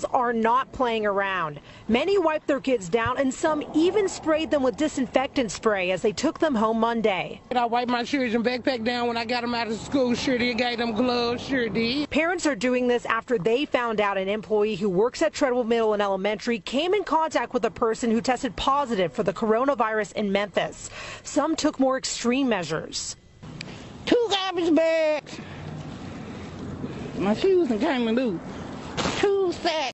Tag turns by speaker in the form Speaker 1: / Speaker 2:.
Speaker 1: are not playing around. Many wiped their kids down, and some even sprayed them with disinfectant spray as they took them home Monday.
Speaker 2: I wiped my shoes and backpack down when I got them out of school. Sure did. Gave them gloves. Sure did.
Speaker 1: Parents are doing this after they found out an employee who works at Treadwell Middle and Elementary came in contact with a person who tested positive for the coronavirus in Memphis. Some took more extreme measures.
Speaker 2: 2 garbage bags. My shoes and came loose. 2 sacks.